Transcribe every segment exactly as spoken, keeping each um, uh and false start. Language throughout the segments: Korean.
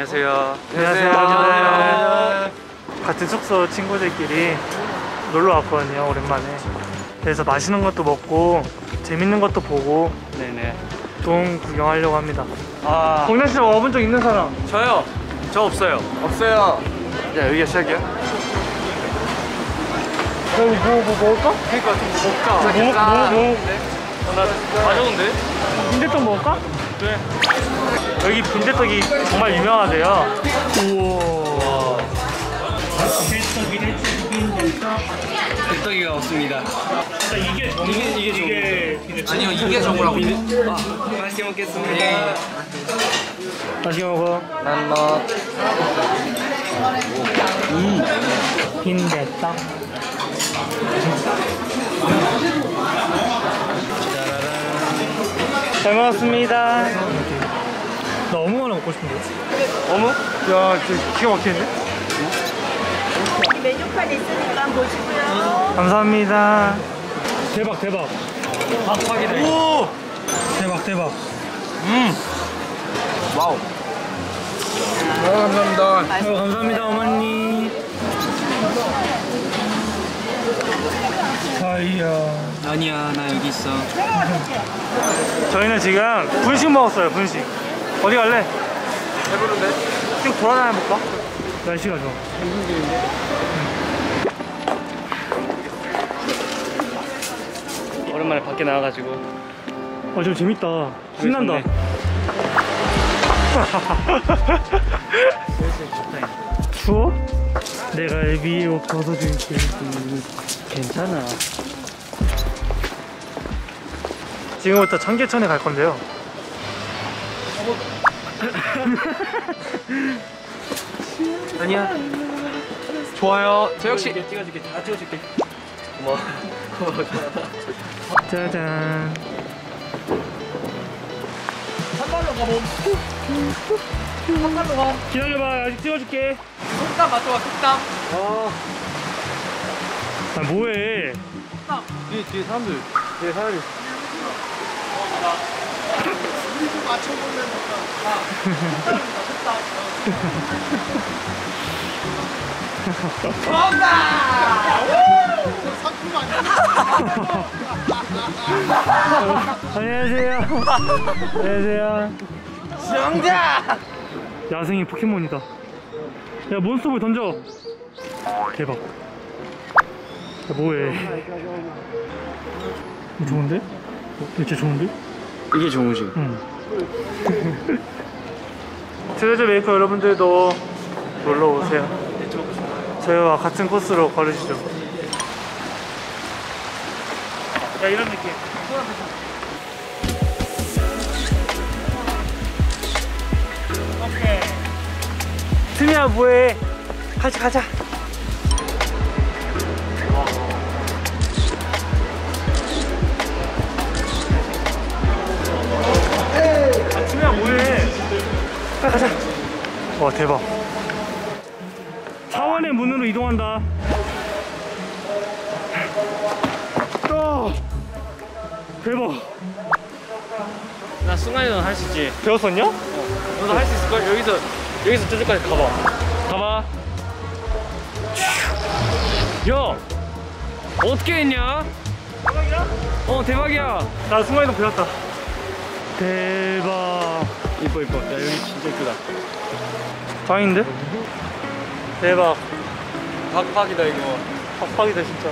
안녕하세요. 안녕하세요. 안녕하세요. 같은 숙소 친구들끼리 놀러 왔거든요, 오랜만에. 그래서 맛있는 것도 먹고 재밌는 것도 보고 네네. 동 구경하려고 합니다. 아, 공단 씨 와본 적 있는 사람? 저요. 저 없어요. 없어요. 야, 여기가 시작이야? 뭐, 뭐, 뭐 먹을까? 그러니까 좀 먹자. 뭐, 뭐, 뭐, 어, 나 가져온데? 빈대떡 먹을까? 그래. 여기 빈대떡이 정말 유명하대요. 우와. 빈떡이가 없습니다. 이게 정 이게 이게 정. 이게 빈대떡. 아니요, 이게 정우라고. 아, 맛있게 먹겠습니다. 맛있게 먹어. 난 너. 음. 빈대떡. 잘 먹었습니다. 나 어묵 하나 먹고 싶은데. 어묵? 야, 진짜 기가 막히는데? 메뉴판 있으니까 보시고요. 감사합니다. 대박, 대박. 팍팍이다. 오! 대박, 대박. 음. 와우. 아, 감사합니다. 아유, 감사합니다, 어머니. 아이야. 아니야, 나 여기 있어. 저희는 지금 분식 먹었어요, 분식. 어디 갈래? 배부른데? 쭉 돌아다녀 볼까? 날씨가 좋아. 오랜만에 밖에 나와가지고. 어, 좀 재밌다. 신난다. 추워? 내가 위에 옷 벗어줄게. 괜찮아. 지금부터 청계천에 갈 건데요. 아니야. 좋아요. 저 역시. 찍어줄게. 다 찍어줄게. 고마워. 짜잔. 한발로 가봄. 한발로 가. 기다려봐. 아직 찍어줄게. 속담 맞춰봐, 속담. 아, 뭐해? 뒤에, 뒤에 사람들. 뒤에 사람들. 안녕하세요. 안녕하세요. 정답! 야생의 포켓몬이다. 야, 몬스터볼 던져. 대박. 야, 뭐해? 좋은데? 어, 진짜 좋은데? 이게 좋으시. 응. 트레저 메이커 여러분들도 놀러 오세요. 저희와 같은 코스로 걸으시죠. 야, 이런 느낌. 오케이. 트미야, 뭐해? 같이 가자. 아, 트미야, 뭐해? 빨리 가자. 와, 대박. 차원의 문으로 이동한다. 또 대박. 나 순간이동 할 수 있지. 배웠었냐? 너도 할 수 있을걸? 여기서, 여기서 저쪽까지 가봐. 가봐. 야! 어떻게 했냐? 대박이야? 어, 대박이야. 나 순간이동 배웠다. 대박. 이뻐, 이뻐. 야, 여기 진짜 이쁘다. 짱인데? 대박. 박박이다, 이거. 빡빡이다 진짜.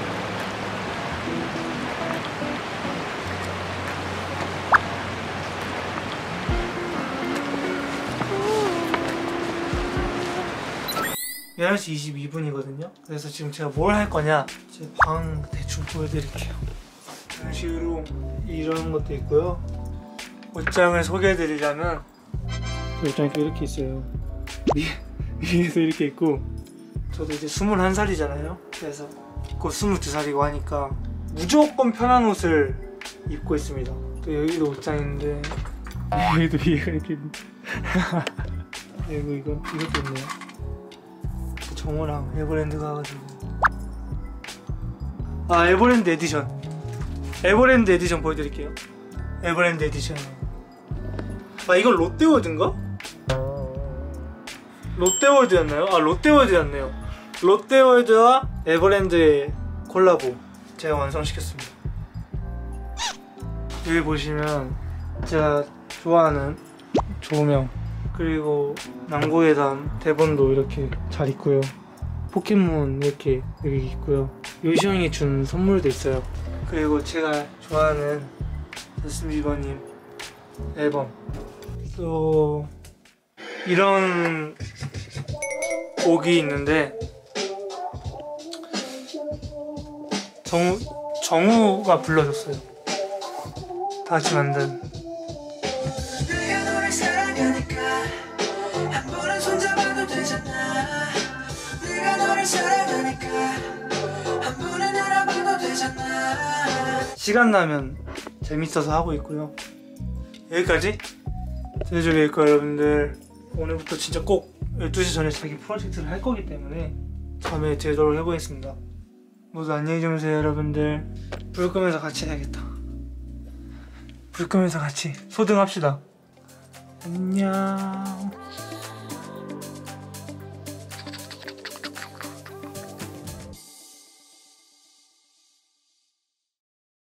열한 시 이십이 분이거든요 그래서 지금 제가 뭘 할 거냐, 제 방 대충 보여드릴게요. 이런 식으로 이런 것도 있고요. 옷장을 소개해드리자면 옷장이 이렇게 있어요. 위, 위에서 이렇게 있고, 저도 이제 스물한 살이잖아요 그래서 곧 스물두 살이고 하니까 무조건 편한 옷을 입고 있습니다. 또 여기도 옷장 있는데 여기도 위에가 이렇게 있는데 그리고 이건, 이것도 있네요. 정우랑 에버랜드 가가지고. 아, 에버랜드 에디션. 에버랜드 에디션 보여드릴게요. 에버랜드 에디션. 아, 이건 롯데월드인가? 롯데월드였나요? 아 롯데월드였네요. 롯데월드와 에버랜드의 콜라보 제가 완성시켰습니다. 여기 보시면 제가 좋아하는 조명 그리고 낭고예담 대본도 이렇게 잘 있고요. 포켓몬 이렇게 여기 있고요. 요시 형이 준 선물도 있어요. 그리고 제가 좋아하는 저스틴 비버님 앨범, 또 이런 곡이 있는데 정우, 정우가 불러줬어요. 다 같이 만든. 내가 너를 사랑하니까 한 번은 손잡아도 되잖아. 내가 너를 사랑하니까 한 번은 알아봐도 되잖아. 시간 나면 재밌어서 하고 있고요. 여기까지 제주베이커 여러분들, 오늘부터 진짜 꼭 열두 시 전에 자기 프로젝트를 할 거기 때문에 잠에 들도록 해보겠습니다. 모두 안녕히 주무세요 여러분들. 불 끄면서 같이 해야겠다. 불 끄면서 같이 소등합시다. 안녕.